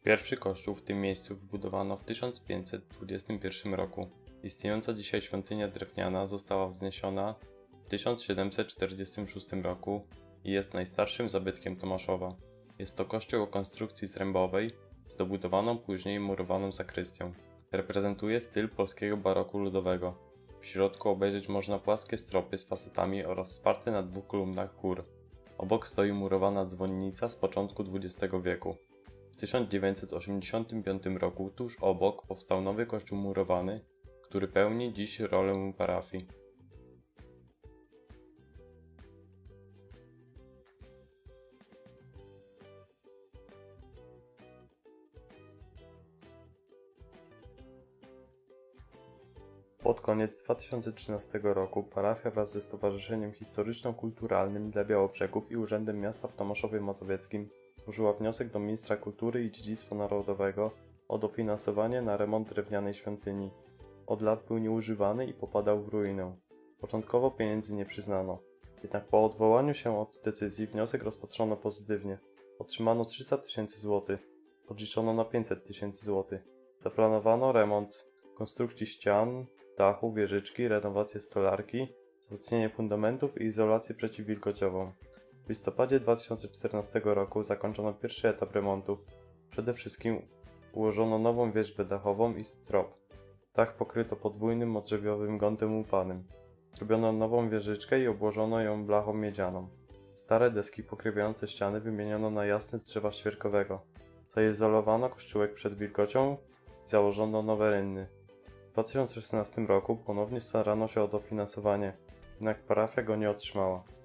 Pierwszy kościół w tym miejscu wybudowano w 1521 roku. Istniejąca dzisiaj świątynia drewniana została wzniesiona w 1746 roku i jest najstarszym zabytkiem Tomaszowa. Jest to kościół o konstrukcji zrębowej z dobudowaną później murowaną zakrystią. Reprezentuje styl polskiego baroku ludowego. W środku obejrzeć można płaskie stropy z fasetami oraz wsparte na dwóch kolumnach chór. Obok stoi murowana dzwonnica z początku XX wieku. W 1985 roku tuż obok powstał nowy kościół murowany, który pełni dziś rolę parafii. Pod koniec 2013 roku parafia wraz ze Stowarzyszeniem Historyczno-Kulturalnym dla Białobrzegów i Urzędem Miasta w Tomaszowie Mazowieckim złożyła wniosek do Ministra Kultury i Dziedzictwa Narodowego o dofinansowanie na remont drewnianej świątyni. Od lat był nieużywany i popadał w ruinę. Początkowo pieniędzy nie przyznano. Jednak po odwołaniu się od decyzji wniosek rozpatrzono pozytywnie. Otrzymano 300 000 złotych. Podliczono na 500 000 złotych. Zaplanowano remont konstrukcji ścian, dachu, wieżyczki, renowację stolarki, wzmocnienie fundamentów i izolację przeciwwilgociową. W listopadzie 2014 roku zakończono pierwszy etap remontu. Przede wszystkim ułożono nową wierzbę dachową i strop. Dach pokryto podwójnym modrzewiowym gątem łupanym. Zrobiono nową wieżyczkę i obłożono ją blachą miedzianą. Stare deski pokrywające ściany wymieniono na jasne z drzewa świerkowego. Zaizolowano kościółek przed wilgocią i założono nowe rynny. W 2016 roku ponownie starano się o dofinansowanie, jednak parafia go nie otrzymała.